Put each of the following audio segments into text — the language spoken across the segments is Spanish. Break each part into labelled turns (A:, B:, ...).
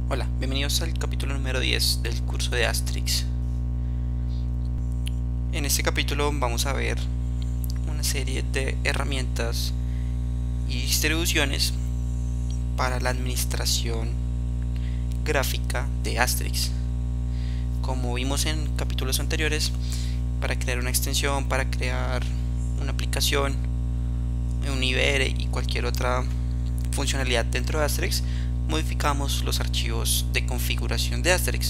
A: Hola, bienvenidos al capítulo número 10 del curso de Asterix. En este capítulo vamos a ver una serie de herramientas y distribuciones para la administración gráfica de Asterix. Como vimos en capítulos anteriores, para crear una extensión, para crear una aplicación, un IBR y cualquier otra funcionalidad dentro de Asterix, modificamos los archivos de configuración de Asterix.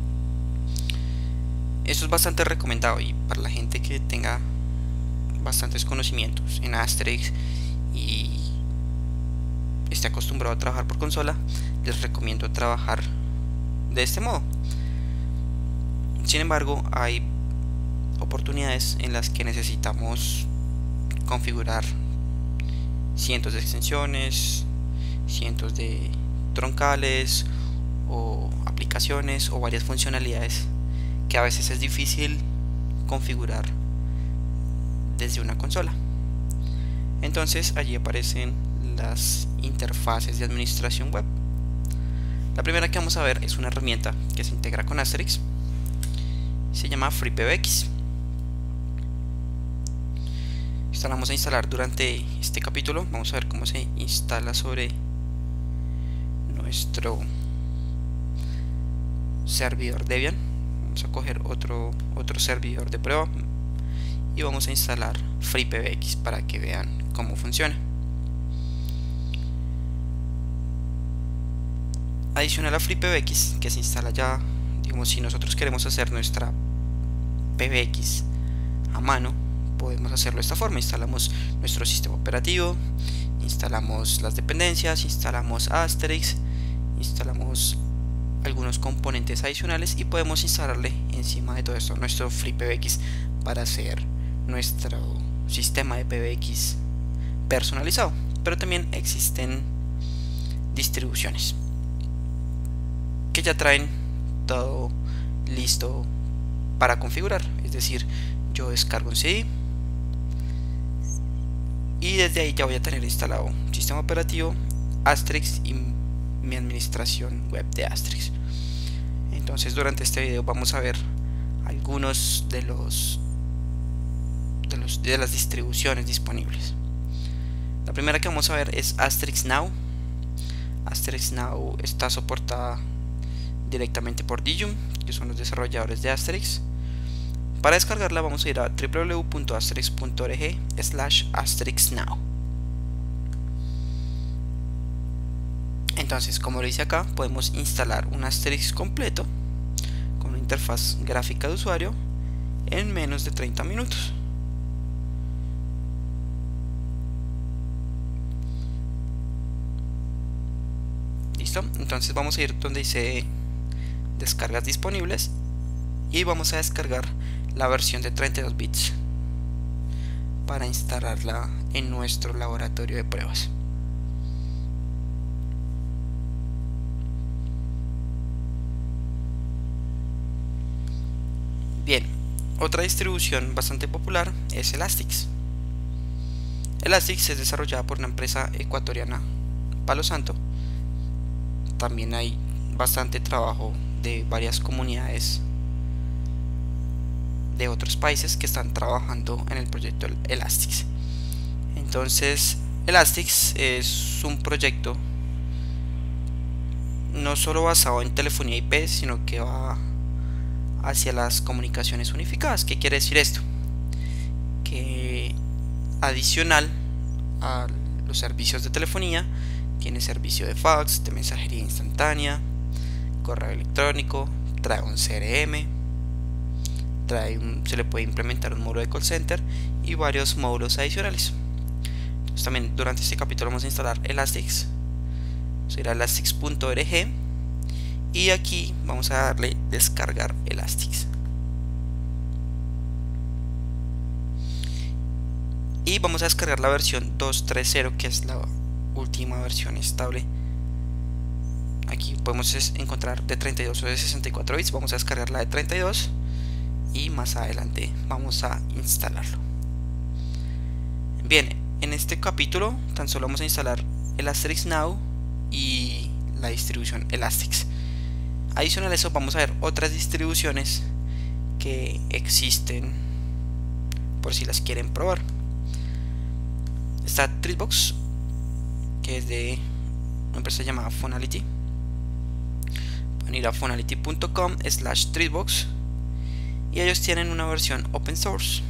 A: Esto es bastante recomendado y para la gente que tenga bastantes conocimientos en Asterix y esté acostumbrado a trabajar por consola, les recomiendo trabajar de este modo. Sin embargo, hay oportunidades en las que necesitamos configurar cientos de extensiones, cientos de troncales o aplicaciones o varias funcionalidades que a veces es difícil configurar desde una consola. Entonces allí aparecen las interfaces de administración web. La primera que vamos a ver es una herramienta que se integra con Asterix. Se llama FreePBX. Esta la vamos a instalar durante este capítulo. Vamos a ver cómo se instala sobre nuestro servidor Debian. Vamos a coger otro servidor de prueba y vamos a instalar FreePBX para que vean cómo funciona. Adicional a FreePBX, que se instala ya, digamos, si nosotros queremos hacer nuestra PBX a mano, podemos hacerlo de esta forma. Instalamos nuestro sistema operativo, instalamos las dependencias, instalamos Asterix, instalamos algunos componentes adicionales y podemos instalarle encima de todo esto nuestro FreePBX para hacer nuestro sistema de PBX personalizado. Pero también existen distribuciones que ya traen todo listo para configurar, es decir, yo descargo un CD y desde ahí ya voy a tener instalado un sistema operativo, Asterix y mi administración web de Asterix. Entonces durante este video vamos a ver algunos de las distribuciones disponibles. La primera que vamos a ver es Asterix Now. Asterix Now está soportada directamente por Digium, que son los desarrolladores de Asterix. Para descargarla vamos a ir a www.asterix.org/asterixnow. Entonces, como lo dice acá, podemos instalar un Asterix completo con una interfaz gráfica de usuario en menos de 30 minutos. Listo, entonces vamos a ir donde dice descargas disponibles y vamos a descargar la versión de 32 bits para instalarla en nuestro laboratorio de pruebas. Bien, otra distribución bastante popular es Elastix. Elastix es desarrollada por una empresa ecuatoriana, Palo Santo. También hay bastante trabajo de varias comunidades de otros países que están trabajando en el proyecto Elastix. Entonces, Elastix es un proyecto no solo basado en telefonía IP, sino que va hacia las comunicaciones unificadas. ¿Qué quiere decir esto? Que adicional a los servicios de telefonía, tiene servicio de fax, de mensajería instantánea, correo electrónico, trae un CRM, se le puede implementar un módulo de call center y varios módulos adicionales. Entonces, también durante este capítulo vamos a instalar Elastix. Vamos a ir a elastix.org y aquí vamos a darle descargar Elastix. Y vamos a descargar la versión 2.3.0, que es la última versión estable. Aquí podemos encontrar de 32 o de 64 bits. Vamos a descargar la de 32 y más adelante vamos a instalarlo. Bien, en este capítulo tan solo vamos a instalar el Asterix Now y la distribución Elastix. Adicional a eso, vamos a ver otras distribuciones que existen por si las quieren probar. Está Treatbox, que es de una empresa llamada Phonality. Pueden ir a phonality.com/Treatbox y ellos tienen una versión open source.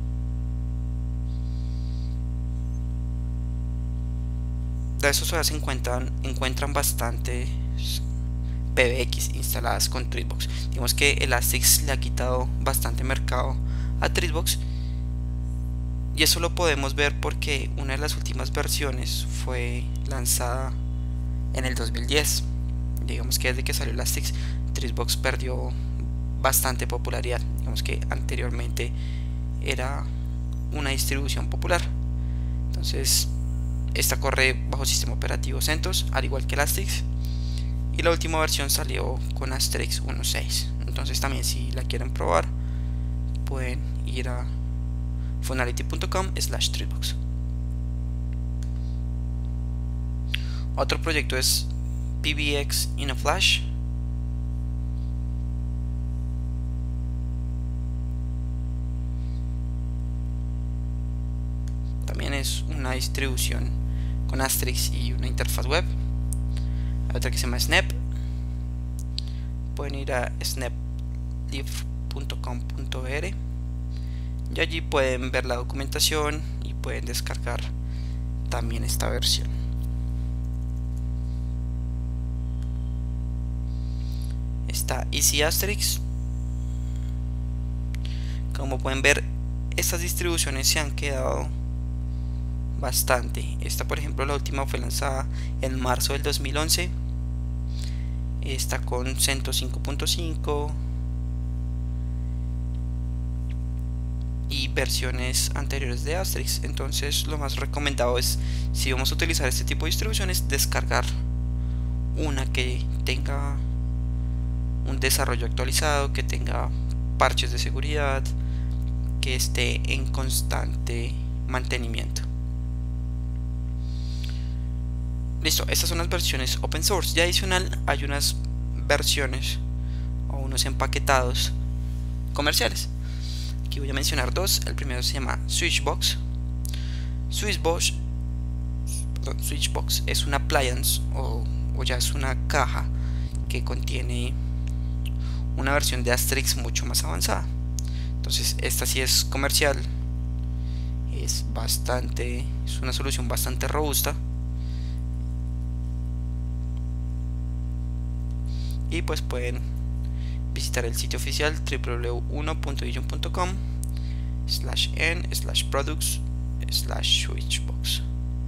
A: De eso se encuentran bastante PBX instaladas con Treatbox. Digamos que Elastic le ha quitado bastante mercado a Treatbox, y eso lo podemos ver porque una de las últimas versiones fue lanzada en el 2010. Digamos que desde que salió Elastic, Treatbox perdió bastante popularidad. Digamos que anteriormente era una distribución popular. Entonces esta corre bajo sistema operativo CentOS, al igual que Elastic, y la última versión salió con Asterix 1.6. Entonces también, si la quieren probar, pueden ir a phonality.com/Treatbox. Otro proyecto es PBX in a Flash. También es una distribución con Asterix y una interfaz web. Hay otra que se llama Snap. Pueden ir a snaplive.com.br y allí pueden ver la documentación y pueden descargar también esta versión. Está Easy Asterix. Como pueden ver, estas distribuciones se han quedado bastante. Esta, por ejemplo, la última fue lanzada en marzo del 2011. Está con CentOS 5.5 y versiones anteriores de Asterix. Entonces lo más recomendado es, si vamos a utilizar este tipo de distribuciones, descargar una que tenga un desarrollo actualizado, que tenga parches de seguridad, que esté en constante mantenimiento. Listo, estas son las versiones open source. Y adicional, hay unas versiones o unos empaquetados comerciales. Aquí voy a mencionar dos. El primero se llama Switchbox. Switchbox es una appliance o ya es una caja que contiene una versión de Asterix mucho más avanzada. Entonces esta sí es comercial, es una solución bastante robusta, y pues pueden visitar el sitio oficial www.1.vision.com/n/products/switchbox.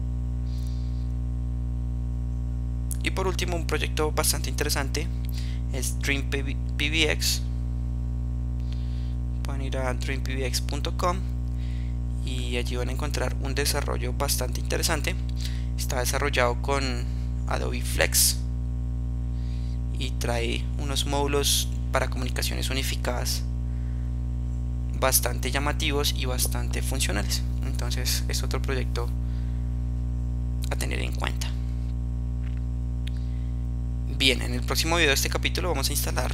A: Y por último, un proyecto bastante interesante es DreamPBX. Pueden ir a dreampbx.com y allí van a encontrar un desarrollo bastante interesante. Está desarrollado con Adobe Flex y trae unos módulos para comunicaciones unificadas bastante llamativos y bastante funcionales. Entonces es otro proyecto a tener en cuenta. Bien, en el próximo video de este capítulo vamos a instalar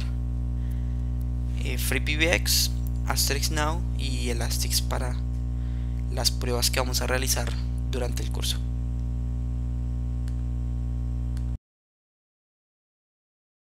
A: FreePBX, Asterix Now y Elastic para las pruebas que vamos a realizar durante el curso.